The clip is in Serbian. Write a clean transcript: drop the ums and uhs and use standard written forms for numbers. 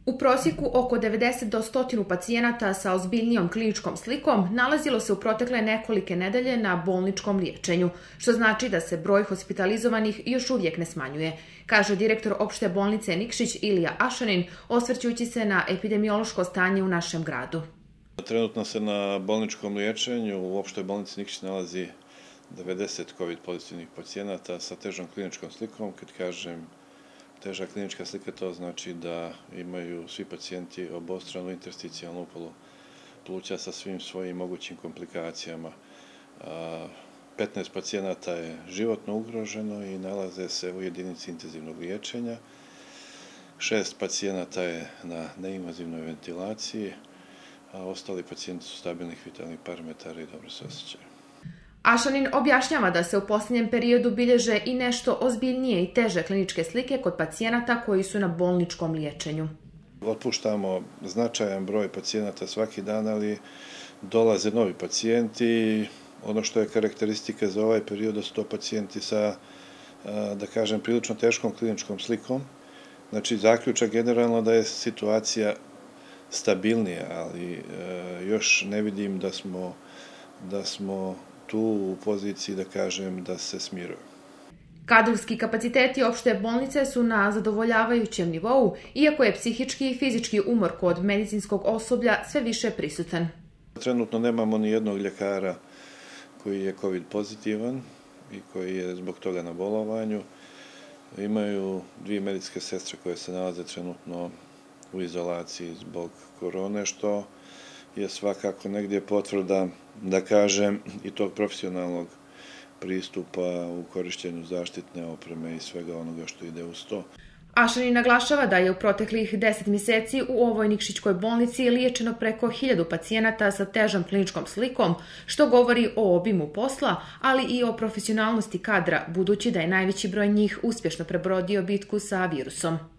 U prosjeku oko 90 do 100 pacijenata sa ozbiljnijom kliničkom slikom nalazilo se u protekle nekolike nedelje na bolničkom liječenju, što znači da se broj hospitalizovanih još uvijek ne smanjuje, kaže direktor opšte bolnice Nikšić Ilija Ašanin, osvrćujući se na epidemiološko stanje u našem gradu. Trenutno se na bolničkom liječenju u opštoj bolnici Nikšić nalazi 90 COVID pozitivnih pacijenata sa težom kliničkom slikom. Kad kažem teža klinička slika, to znači da imaju svi pacijenti obostranu intersticijalnu upalu pluća sa svim svojim mogućim komplikacijama. 15 pacijenata je životno ugroženo i nalaze se u jedinici intenzivnog liječenja. 6 pacijenata je na neinvazivnoj ventilaciji, a ostali pacijenti su stabilnih vitalnih parametara i dobro se osjećaju. Ašanin objašnjava da se u posljednjem periodu bilježe i nešto ozbiljnije i teže kliničke slike kod pacijenata koji su na bolničkom liječenju. Otpuštamo značajan broj pacijenata svaki dan, ali dolaze novi pacijenti. Ono što je karakteristika za ovaj period, da su to pacijenti sa, da kažem, prilično teškom kliničkom slikom. Znači, zaključak generalno da je situacija stabilnija, ali još ne vidim da smo tu u poziciji, da kažem, da se smiruju. Kadrovski kapaciteti opšte bolnice su na zadovoljavajućem nivou, iako je psihički i fizički umor kod medicinskog osoblja sve više prisutan. Trenutno nemamo ni jednog ljekara koji je COVID pozitivan i koji je zbog toga na bolovanju. Imaju 2 medicinske sestre koje se nalaze trenutno u izolaciji zbog korone, što je svakako negdje potvrda, da kažem, i tog profesionalnog pristupa u korišćenju zaštitne opreme i svega onoga što ide uz to. Ašanin naglašava da je u proteklih 10 mjeseci u ovoj Nikšićkoj bolnici liječeno preko 1000 pacijenata sa težom kliničkom slikom, što govori o obimu posla, ali i o profesionalnosti kadra, budući da je najveći broj njih uspješno prebrodio bitku sa virusom.